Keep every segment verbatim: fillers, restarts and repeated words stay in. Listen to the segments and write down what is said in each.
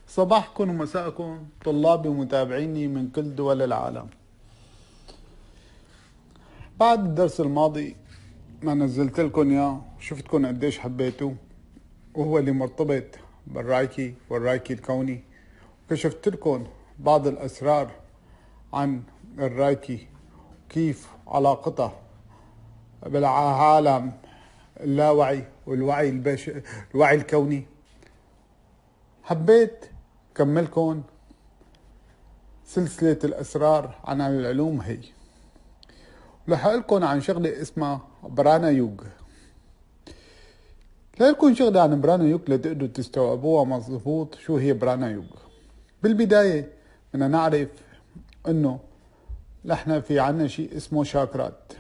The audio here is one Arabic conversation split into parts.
صباحكم ومساءكم طلابي ومتابعيني من كل دول العالم. بعد الدرس الماضي ما نزلت لكم اياه شفتكم قديش حبيتوه، وهو اللي مرتبط بالرايكي والرايكي الكوني. كشفت لكم بعض الأسرار عن الرايكي، كيف علاقته بالعالم اللاوعي والوعي البش... الوعي الكوني. حبيت كملكم سلسلة الأسرار عن العلوم هي، رح لكم عن شغلة اسمها برانا يوغ. لكم شغلة عن برانا يوغ لتقدروا تستوعبوها مظبوط. شو هي برانا يوغ؟ بالبداية بدنا نعرف انه نحن في عنا شيء اسمه شاكرات،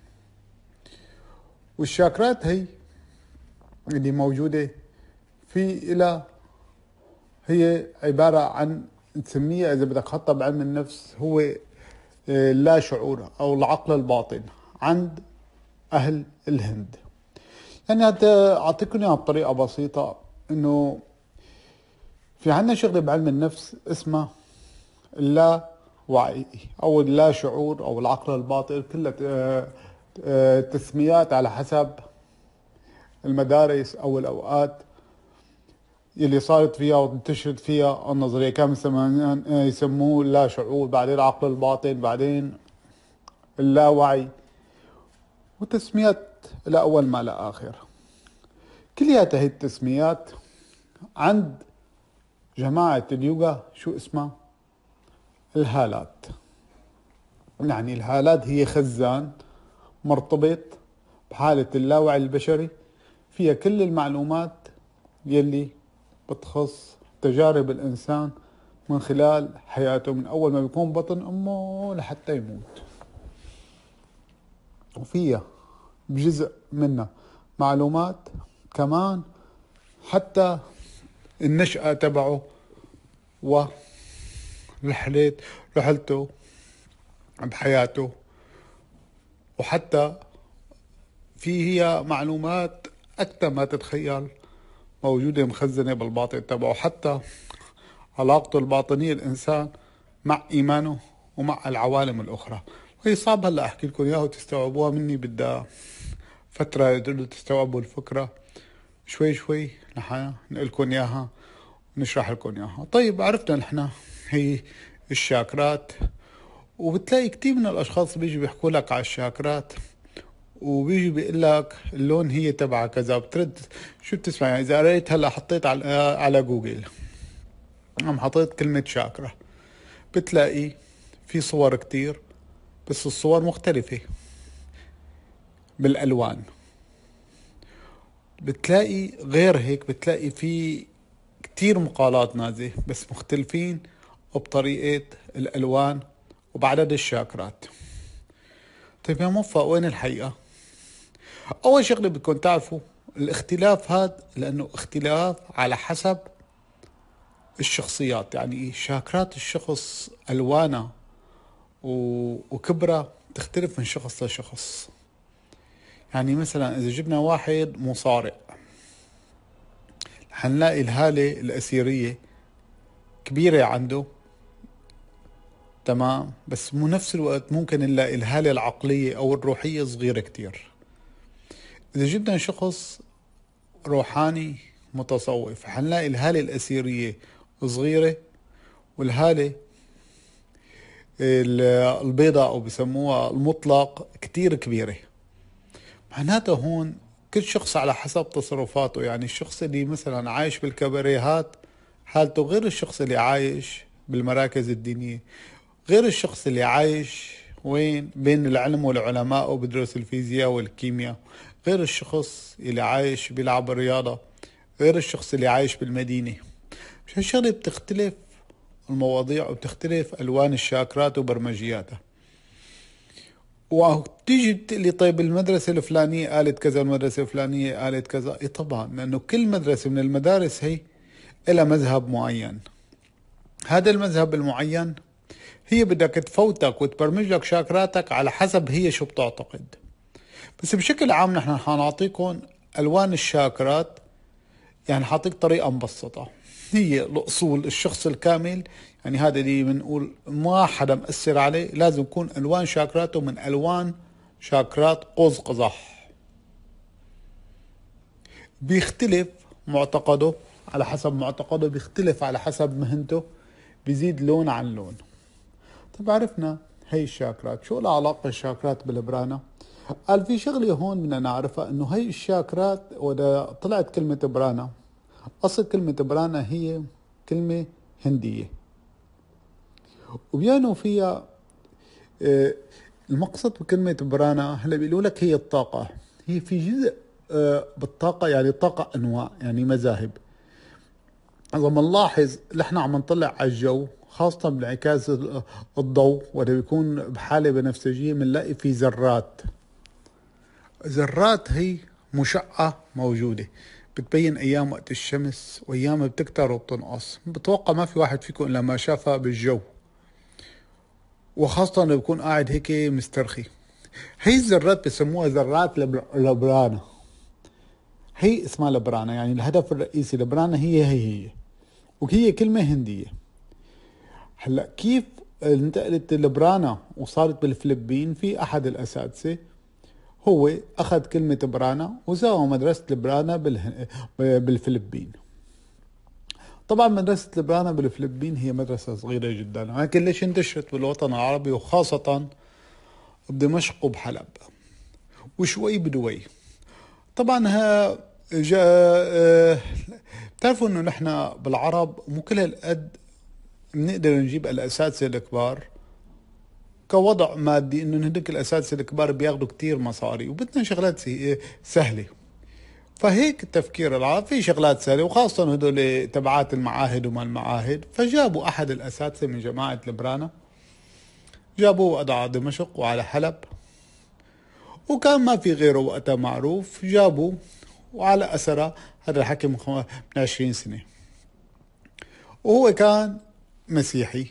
والشاكرات هي اللي موجودة في إلى هي عبارة عن نسميها إذا بدك حطها بعلم النفس هو اللا شعور أو العقل الباطن عند أهل الهند. يعني أعطيكم إياها بطريقة بسيطة، إنه في عنا شغلة بعلم النفس اسمها اللا وعي أو اللا شعور أو العقل الباطن، كلها تسميات على حسب المدارس أو الأوقات يلي صارت فيها وانتشرت فيها النظرية. كان يسموه اللا شعور، بعدين العقل الباطن، بعدين اللاوعي، وتسميات لأول ما لآخر. كلياتها هي التسميات عند جماعة اليوغا شو اسمها؟ الهالات. يعني الهالات هي خزان مرتبط بحالة اللاوعي البشري، فيها كل المعلومات يلي بتخص تجارب الإنسان من خلال حياته من أول ما بيكون بطن أمه لحتى يموت، وفيها بجزء منها معلومات كمان حتى النشأة تبعه ورحلة رحلته بحياته، وحتى فيه معلومات أكثر ما تتخيل موجودة مخزنة بالباطن تبعه، حتى علاقته الباطنية الإنسان مع إيمانه ومع العوالم الأخرى. وهي صعب هلا أحكي لكم إياها وتستوعبوها مني، بدها فترة تقدروا تستوعبوا الفكرة شوي شوي. نحن نقول لكم إياها ونشرح لكم إياها. طيب، عرفنا نحن هي الشاكرات، وبتلاقي كتير من الأشخاص بيجي بيحكوا لك على الشاكرات وبيجي بيقول لك اللون هي تبع كذا، بترد شو بتسمع؟ يعني إذا قريت هلا حطيت على على جوجل عم حطيت كلمة شاكرا، بتلاقي في صور كتير، بس الصور مختلفة بالألوان. بتلاقي غير هيك، بتلاقي في كتير مقالات نازلة بس مختلفين بطريقة الألوان وبعدد الشاكرات. طيب يا موفق، وين الحقيقة؟ أول شغلة بدكم تعرفوا الاختلاف هذا لأنه اختلاف على حسب الشخصيات. يعني شاكرات الشخص ألوانها وكبرها تختلف من شخص لشخص. يعني مثلا إذا جبنا واحد مصارع حنلاقي الهالة الأسيرية كبيرة عنده، تمام، بس مو نفس الوقت ممكن نلاقي الهالة العقلية أو الروحية صغيرة كتير. إذا جبنا شخص روحاني متصوف حنلاقي الهالة الأسيرية صغيرة والهالة البيضاء أو بسموها المطلق كتير كبيرة. معناته هون كل شخص على حسب تصرفاته. يعني الشخص اللي مثلا عايش بالكباريهات حالته غير الشخص اللي عايش بالمراكز الدينية، غير الشخص اللي عايش وين بين العلم والعلماء وبدرس الفيزياء والكيمياء، غير الشخص اللي عايش بيلعب الرياضة، غير الشخص اللي عايش بالمدينة. مش هالشغلة بتختلف المواضيع وبتختلف ألوان الشاكرات وبرمجياتها. وتيجي بتقلي طيب المدرسة الفلانية قالت كذا، المدرسة الفلانية قالت كذا. إيه طبعا، لأنه كل مدرسة من المدارس هي إلى مذهب معين. هذا المذهب المعين هي بدك تفوتك وتبرمج لك شاكراتك على حسب هي شو بتعتقد. بس بشكل عام نحن حنعطيكم ألوان الشاكرات، يعني حاعطيك طريقة مبسطة. هي الأصول الشخص الكامل. يعني هذا اللي بنقول ما حدا مأثر عليه، لازم يكون ألوان شاكراته من ألوان شاكرات قوس قزح. بيختلف معتقده على حسب معتقده، بيختلف على حسب مهنته، بيزيد لون عن لون. طيب عرفنا هي الشاكرات. شو العلاقة الشاكرات بالبرانا؟ قال في شغلة هون بدنا نعرفها، انه هي الشاكرات ودا طلعت كلمة برانا، اصل كلمة برانا هي كلمة هندية، وبيانوا فيها آه، المقصد بكلمة برانا هلا بيقولوا لك هي الطاقة. هي في جزء آه، بالطاقة، يعني الطاقة انواع، يعني مذاهب. إذا بنلاحظ نحن عم نطلع على الجو، خاصة بانعكاس الضوء وده بيكون بحالة بنفسجية، بنلاقي في ذرات. ذرات هي مشعة موجودة، بتبين أيام وقت الشمس وأيام بتكتر وبتنقص. بتوقع ما في واحد فيكم إلا ما شافها بالجو، وخاصة لو بيكون قاعد هيك مسترخي. هي الذرات بسموها ذرات لبرانا. هي اسمها لبرانا، يعني الهدف الرئيسي لبرانا هي هي هي وهي كلمة هندية. هلا كيف انتقلت لبرانا وصارت بالفلبين؟ في احد الاساتذه هو اخذ كلمه برانا وسوى مدرسه لبرانا بالفلبين. طبعا مدرسه لبرانا بالفلبين هي مدرسه صغيره جدا، لكن ليش انتشرت بالوطن العربي وخاصه بدمشق وبحلب وشوي بدوي. طبعا ها جاء بتعرفوا انه نحن بالعرب مو كل هالقد بنقدر نجيب الاساتذه الكبار كوضع مادي، انه هدول الاساتذه الكبار بياخذوا كتير مصاري وبدنا شغلات سهله. فهيك التفكير العرب في شغلات سهله، وخاصه هدول تبعات المعاهد وما المعاهد. فجابوا احد الاساتذه من جماعه لبرانا، جابوه قضى على دمشق وعلى حلب، وكان ما في غيره وقتها معروف. جابوه وعلى اثره، هذا الحكي من عشرين سنه، وهو كان مسيحي.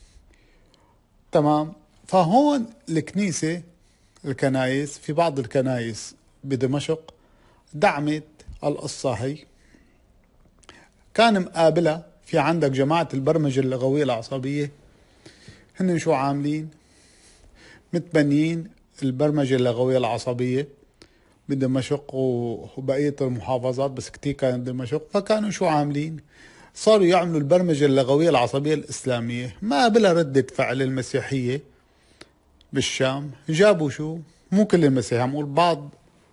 تمام. فهون الكنيسة، الكنايس، في بعض الكنايس بدمشق دعمت القصة هي. كان مقابلة في عندك جماعة البرمجة اللغوية العصبية، هن شو عاملين؟ متبنيين البرمجة اللغوية العصبية بدمشق وبقية المحافظات، بس كتير كانت دمشق. فكانوا شو عاملين؟ صاروا يعملوا البرمجة اللغوية العصبية الإسلامية، ما بلا ردة فعل المسيحية بالشام. جابوا شو؟ مو كل المسيحية، عم اقول بعض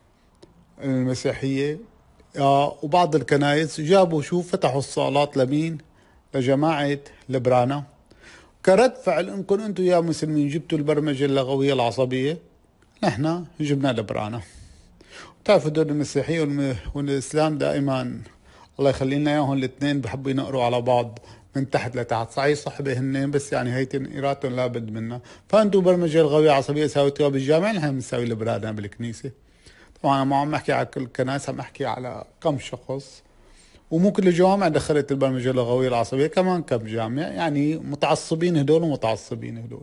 المسيحية آه وبعض الكنائس، جابوا شو؟ فتحوا الصالات لمين؟ لجماعة لبرانا، كرد فعل انكم انتم يا مسلمين جبتوا البرمجة اللغوية العصبية، نحن جبنا لبرانا. بتعرفوا دول المسيحية والإسلام دائما الله يخلي لنا اياهم الاثنين بحبوا ينقروا على بعض من تحت لتحت. صحيح صحبة هن، بس يعني هي تنقيراتهم لابد منها. فانتوا برمجة لغوية عصبية ساويتوها بالجامع، نحن بنساوي لبرانا بالكنيسة. طبعا انا ما عم احكي على كل الكنائس، عم احكي على كم شخص، ومو كل الجوامع دخلت البرمجة اللغوية العصبية، كمان كم جامع، يعني متعصبين هدول ومتعصبين هدول.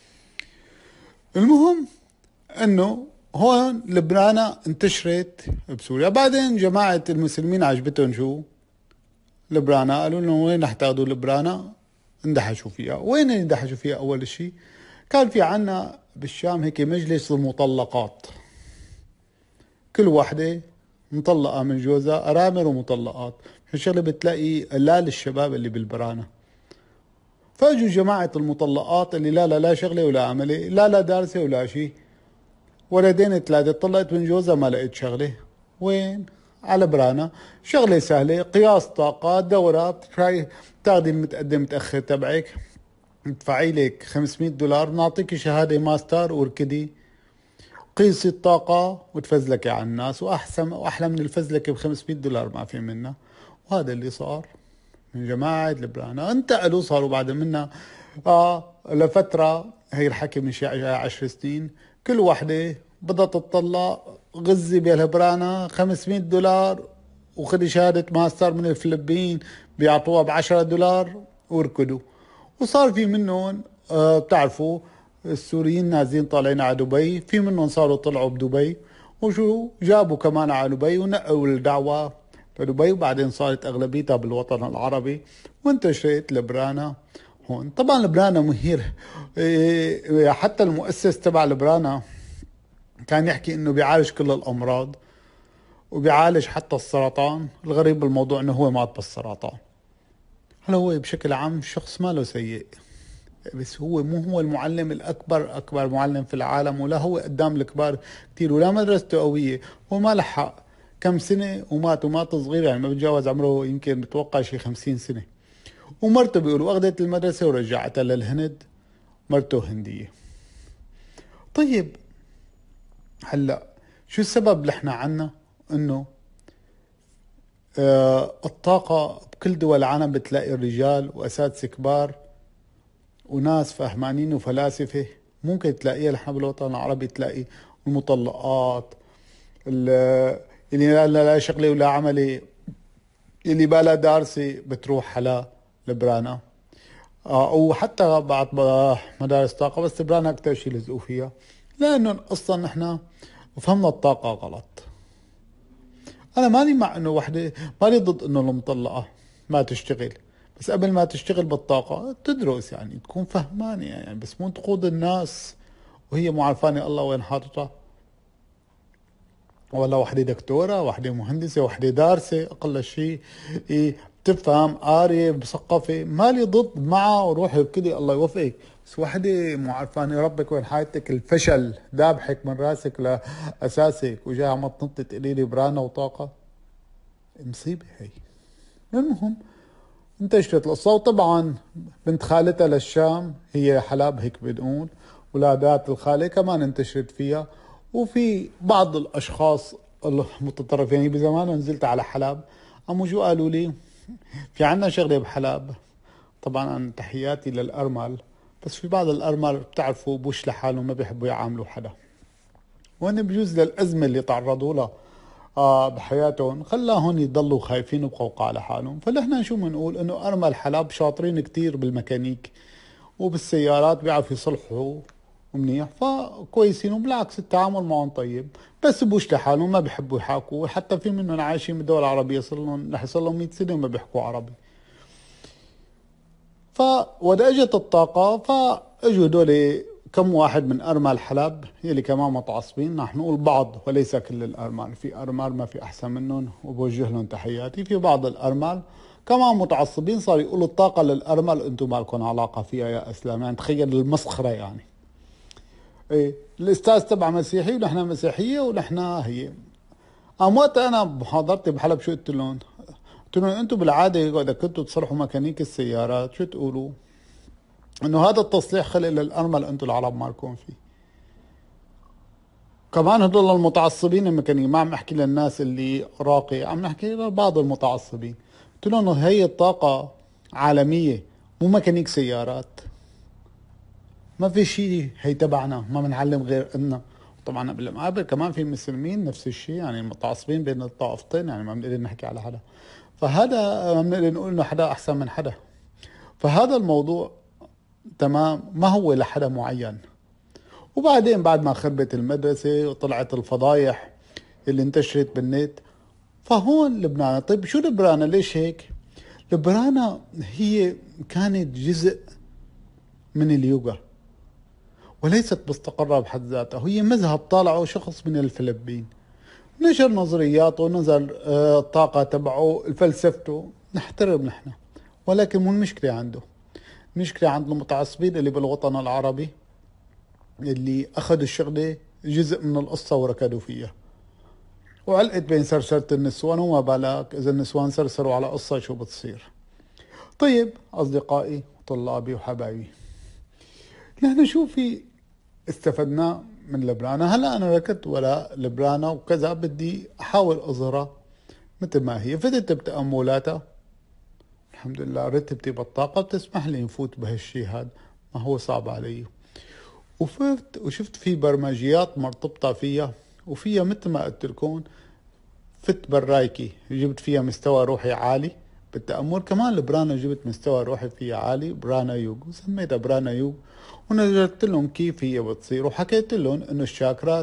المهم انه هون لبنانا انتشرت بسوريا. بعدين جماعة المسلمين عجبتهم شو؟ لبرانا. قالوا لهم وين رح تاخذوا لبرانا؟ اندحشوا فيها. وين اندحشوا فيها؟ اول شيء كان في عنا بالشام هيك مجلس المطلقات، كل واحدة مطلقة من جوزها، أرامل ومطلقات. هالشغلة بتلاقي لا للشباب اللي بالبرانة. فاجوا جماعة المطلقات اللي لا لا لا شغلة ولا عملة، لا لا دارسة ولا شيء، ولدين ثلاثة، طلقت من جوزها ما لقيت شغلة. وين؟ على برانا. شغلة سهلة، قياس طاقات، دورة بتاخذي المتقدم متأخر تبعك، تدفعي لك خمسمية دولار، نعطيك شهادة ماستر واركدي، قيسي الطاقة وتفزلكي على الناس. وأحسن وأحلى من الفزلكة ب خمسمية دولار ما في منها. وهذا اللي صار من جماعة لبرانا. انتقلوا صاروا بعد منها آه لفترة، هي الحكي من شي عشر سنين، كل وحدة بدها تطلق غزي بالهبرانا خمسمية دولار، وخذي شهادة ماستر من الفلبين بيعطوها بعشرة دولار واركدوا. وصار في منهم آه بتعرفوا السوريين نازلين طالعين على دبي، في منهم صاروا طلعوا بدبي، وشو جابوا كمان على دبي ونقوا الدعوة لدبي، وبعدين صارت أغلبيتها بالوطن العربي، وانتشرت لبرانا هون. طبعا لبرانا مهير، إيه، حتى المؤسس تبع لبرانا كان يحكي انه بيعالج كل الامراض وبيعالج حتى السرطان. الغريب بالموضوع انه هو مات بالسرطان. هلا هو بشكل عام شخص ما له سيء، بس هو مو هو المعلم الأكبر، أكبر معلم في العالم، ولا هو قدام الكبار كتير، ولا مدرسته قوية. هو ما لحق كم سنة ومات، ومات صغير يعني ما بتجاوز عمره، يمكن بتوقع شي خمسين سنة. ومرته بيقولوا أخذت المدرسة ورجعتها للهند، مرته هندية. طيب هلأ شو السبب اللي احنا عنا انه آه الطاقة بكل دول العالم بتلاقي الرجال وأساتذة كبار وناس فهمانين وفلاسفة، ممكن تلاقيها نحن بالوطن العربي تلاقي المطلقات، اللي لا لا شغلة ولا عملي، اللي بالا دارسة بتروح على لبرانا. آه أو حتى بعد مدارس طاقة، بس لبرانا أكتر شي لزقوا فيها، لأنه أصلا نحن فهمنا الطاقة غلط. أنا مالي مع إنه وحدة، مالي ضد إنه المطلقة ما تشتغل، بس قبل ما تشتغل بالطاقة تدرس يعني تكون فهمانة يعني، بس مو تقود الناس وهي مو عارفانة الله وين حاططها. ولا وحدة دكتورة، وحدة مهندسة، وحدة دارسة أقل شيء، إيه بتفهم، قارية، مثقفة، مالي ضد معها وروحي اركضي الله يوفقك. بس وحدة مو عارفانة ربك وين حاططك، الفشل دابحك من راسك لأساسك، وجاي عم تنط تقولي لي برانا وطاقة، مصيبة هي. المهم انتشرت القصة، وطبعا بنت خالتها للشام هي حلب هيك بنقول، ولادات الخالة كمان انتشرت فيها. وفي بعض الأشخاص المتطرفين، يعني بزمان نزلت على حلب قاموا جو قالوا لي في عنا شغلة بحلب. طبعا أنا تحياتي للأرمل، بس في بعض الأرمل بتعرفوا بوش لحالهم، ما بيحبوا يعاملوا حدا، وهن بجوز للأزمة اللي تعرضوا لها آه بحياتهم خلاهم يضلوا خايفين وبقوقع على حالهم. فنحن شو بنقول انه ارمل حلب شاطرين كتير بالميكانيك وبالسيارات، بيعرفوا يصلحوا منيح، فكويسين، وبالعكس التعامل معهم طيب، بس بوش لحالهم ما بيحبوا يحاكوا. حتى في منهم عايشين بالدول العربية صار لهم رح يصير لهم مية سنة وما بيحكوا عربي. فودا اجت الطاقة، فاجوا هدول كم واحد من أرمال حلب يلي كمان متعصبين. نحن نقول بعض وليس كل الأرمال، في أرمال ما في أحسن منهم وبوجه لهم تحياتي. في بعض الأرمال كمان متعصبين صار يقولوا الطاقة للأرمل أنتم ما لكم علاقة فيها يا إسلام، يعني تخيل المسخرة يعني. إيه الأستاذ تبع مسيحي ونحن مسيحية ونحن هي. قام وقت أنا بمحاضرتي بحلب شو قلت لهم؟ قلت لهم أنتم بالعادة إذا كنتوا تصلحوا ميكانيك السيارات شو تقولوا؟ انه هذا التصليح خلق للارمل انتم العرب مالكم فيه. كمان هدول المتعصبين الميكانيكيين، ما عم احكي للناس اللي راقي، عم نحكي لبعض المتعصبين. قلت لهم هي الطاقة عالمية مو ميكانيك سيارات، ما في شيء هي تبعنا، ما بنعلم غير إلنا. طبعا بالمقابل كمان في مسلمين نفس الشيء، يعني متعصبين بين الطائفتين، يعني ما بنقدر نحكي على حدا، فهذا ما بنقدر نقول انه حدا احسن من حدا. فهذا الموضوع تمام ما هو لحدا معين. وبعدين بعد ما خربت المدرسة وطلعت الفضايح اللي انتشرت بالنت، فهون لبنان. طيب شو لبنان ليش هيك؟ لبنان هي كانت جزء من اليوغا، وليست مستقرة بحد ذاتها، هي مذهب طالعه شخص من الفلبين، نشر نظرياته، نزل آه، الطاقة تبعه، فلسفته نحترم نحن، ولكن مو المشكلة عنده. المشكلة عند المتعصبين اللي بالوطن العربي اللي أخذوا الشغلة جزء من القصة وركضوا فيها، وعلقت بين سرسرة النسوان، وما بالك إذا النسوان سرسروا على قصة شو بتصير. طيب أصدقائي وطلابي وحبايبي، نحن شو في استفدنا من لبنانا؟ هلا أنا ركضت وراء لبنانا وكذا، بدي أحاول أظهرها مثل ما هي. فتت بتأملاتها الحمد لله، رتبتي بالطاقة بتسمح لي نفوت بهالشي هذا، ما هو صعب علي. وفت وشفت في برمجيات مرتبطة فيها، وفيها مثل ما قلت لكم فت برايكي جبت فيها مستوى روحي عالي بالتأمل. كمان البرانا جبت مستوى روحي فيها عالي، برانا يوغ، وسميتها برانا يوغ. ونزلت لهم كيف هي بتصير، وحكيت لهم انه الشاكرات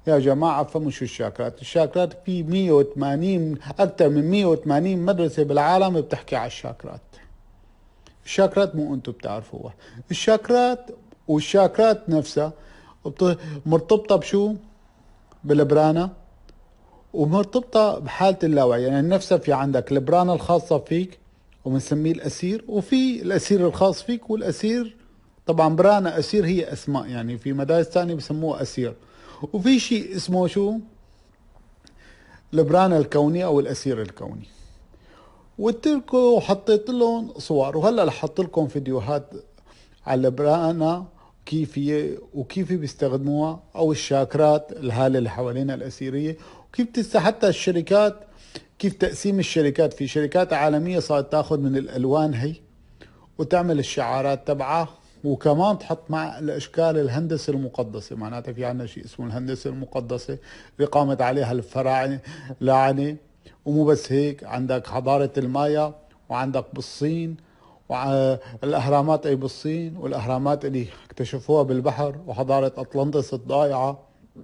يا جماعة فهموا شو الشاكرات. الشاكرات في مية وثمانين أكثر من مية وثمانين مدرسة بالعالم بتحكي على الشاكرات. الشاكرات مو أنتم بتعرفوها. الشاكرات والشاكرات نفسها مرتبطة بشو؟ بالبرانة، ومرتبطة بحالة اللاوعي. يعني نفسها في عندك البرانة الخاصة فيك وبنسميه الأسير، وفي الأسير الخاص فيك والأسير. طبعا برانا أسير هي أسماء، يعني في مدارس ثانية بسموها أسير. وفي شيء اسمه شو؟ البرانة الكوني أو الأسير الكوني. وتركوا وحطيت لهم صور، وهلا رح احط لكم فيديوهات على البرانة كيف هي وكيف بيستخدموها، او الشاكرات الهالة اللي حوالينا الأسيرية، وكيف تست حتى الشركات، كيف تقسيم الشركات. في شركات عالمية صارت تاخذ من الألوان هي وتعمل الشعارات تبعها، وكمان تحط مع الاشكال الهندسه المقدسه. معناتها في عندنا شيء اسمه الهندسه المقدسه اللي قامت عليها الفراعنه لعنه. ومو بس هيك، عندك حضاره المايا، وعندك بالصين والاهرامات اي بالصين، والاهرامات اللي اكتشفوها بالبحر، وحضاره اطلنطس الضايعه،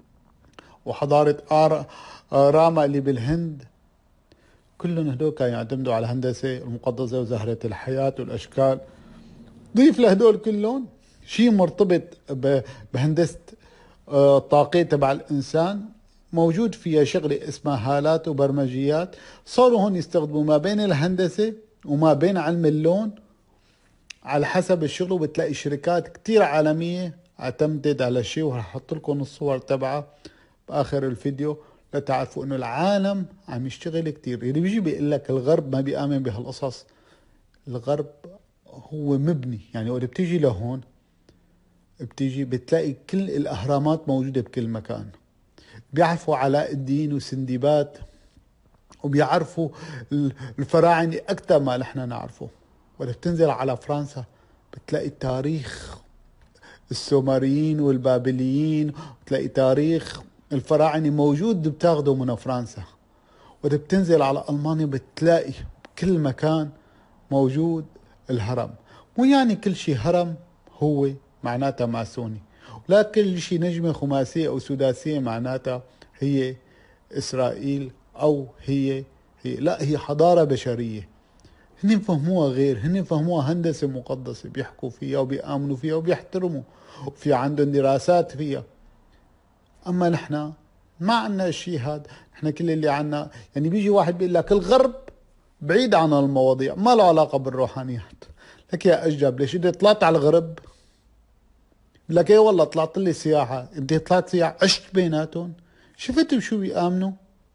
وحضاره آر راما اللي بالهند. كلهم هدول كانوا يعتمدوا على الهندسه المقدسه وزهره الحياه والاشكال. ضيف لهدول كلهم شيء مرتبط بهندسة الطاقة تبع الإنسان، موجود فيها شغلة اسمها هالات وبرمجيات. صاروا هون يستخدموا ما بين الهندسة وما بين علم اللون على حسب الشغل. وبتلاقي شركات كتير عالمية اعتمدت على الشيء، وراح احط لكم الصور تبعها بآخر الفيديو لتعرفوا انه العالم عم يشتغل كتير. اللي بيجي بيقول لك الغرب ما بيآمن بهالقصص، الغرب هو مبني. يعني وقت بتيجي لهون بتيجي بتلاقي كل الأهرامات موجودة بكل مكان. بيعرفوا علاء الدين وسندباد، وبيعرفوا الفراعنة أكثر ما نحن نعرفه. وقت بتنزل على فرنسا بتلاقي تاريخ السومريين والبابليين، بتلاقي تاريخ الفراعنة موجود بتاخده من فرنسا. وقت بتنزل على ألمانيا بتلاقي بكل مكان موجود الهرم. مو يعني كل شيء هرم هو معناتها ماسوني، ولا كل شيء نجمة خماسية أو سداسية معناتها هي إسرائيل أو هي هي لا، هي حضارة بشرية. هن فهموها غير، هن فهموها هندسة مقدسة، بيحكوا فيها وبيآمنوا فيها وبيحترموا، وفي عندهم دراسات فيها. أما نحن ما عنا الشيء هذا. نحن كل اللي عنا يعني بيجي واحد بيقول لك الغرب بعيد عن المواضيع، ما له علاقة بالروحانيات. لك يا أجاب، ليش إذا طلعت على الغرب لك ايه والله طلعت لي سياحة، انت طلعت سياحة عشت بيناتهم، شفت بشو بيآمنوا،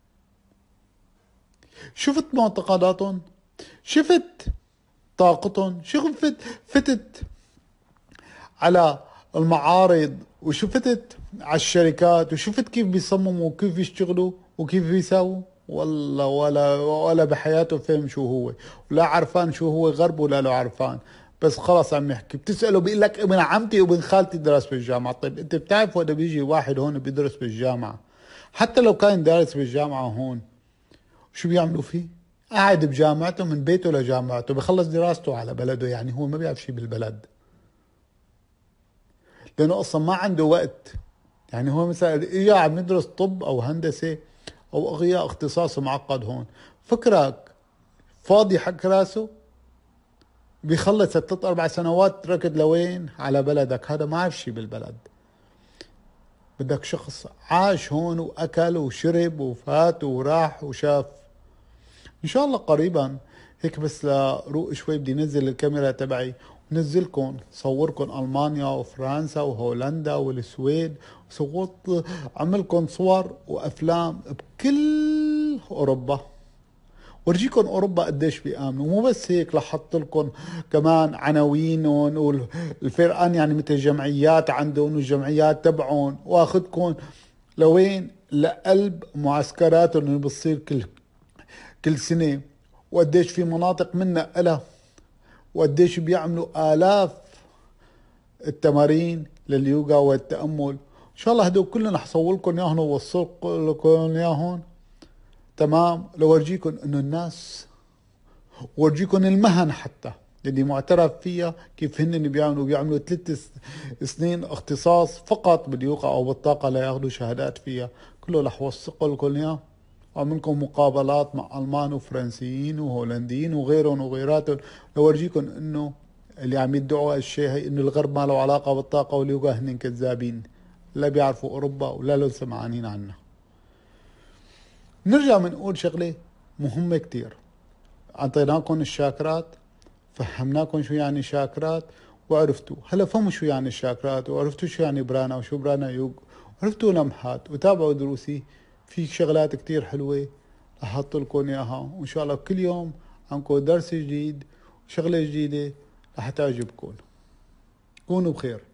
شفت معتقداتهم، شفت طاقتهم، شفت فتت على المعارض، وشفتت على الشركات، وشفت كيف بيصمموا وكيف بيشتغلوا وكيف بيساووا. والله ولا ولا بحياته فهم شو هو، ولا عرفان شو هو غرب، ولا له عرفان. بس خلص عم يحكي، بتسأله بيقول لك ابن عمتي وابن خالتي درس بالجامعة. طيب انت بتعرف وقت بيجي واحد هون بيدرس بالجامعة، حتى لو كان دارس بالجامعة هون، شو بيعملوا فيه؟ قاعد بجامعته من بيته لجامعته، بخلص دراسته على بلده. يعني هو ما بيعرف شيء بالبلد، لانه اصلا ما عنده وقت. يعني هو مثلا اجى عم يدرس طب او هندسة او اغياء اختصاص معقد هون، فكرك فاضي حق راسه؟ بيخلص ثلاث اربع سنوات ركض لوين؟ على بلدك. هذا ما عارف شيء بالبلد. بدك شخص عاش هون واكل وشرب وفات وراح وشاف. ان شاء الله قريبا هيك، بس لروق شوي بدي نزل الكاميرا تبعي ونزلكم صوركم المانيا وفرنسا وهولندا والسويد، وصورت عملكم صور وافلام بكل اوروبا، ورجيكم اوروبا قديش بيامنوا. مو بس هيك، لحط لكم كمان عناوينهم والفرقان، يعني مثل جمعيات عندهم والجمعيات تبعهم، واخذكم لوين؟ لقلب معسكراتهم اللي بتصير كل كل سنه، وقديش في مناطق منها إلها، وقديش بيعملوا آلاف التمارين لليوغا والتأمل. إن شاء الله هدول كلهم حصور لكم إياهم ووصل لكم إياهم، تمام، لورجيكم إنه الناس، ورجيكم المهن حتى اللي معترف فيها، كيف هن بيعملوا بيعملوا ثلاث سنين اختصاص فقط باليوقع او بالطاقة لياخذوا شهادات فيها. كله رح وثق لكم اياه، وعملكم مقابلات مع المان وفرنسيين وهولنديين وغيرهم وغيراتهم لورجيكم انه اللي عم يدعوا هالشيء هي انه الغرب ما له علاقة بالطاقة واليوغا هن كذابين، لا بيعرفوا اوروبا ولا لهم سمعانين عنها. نرجع بنقول شغلة مهمة كتير. اعطيناكم الشاكرات، فهمناكم شو يعني شاكرات وعرفتوا. هلا فهموا شو يعني الشاكرات وعرفتوا شو يعني برانا وشو برانا يوغ، عرفتوا لمحات وتابعوا دروسي. في شغلات كتير حلوة رح احط لكم اياها، وان شاء الله كل يوم عندكم درس جديد وشغلة جديدة رح تعجبكم. كونوا بخير.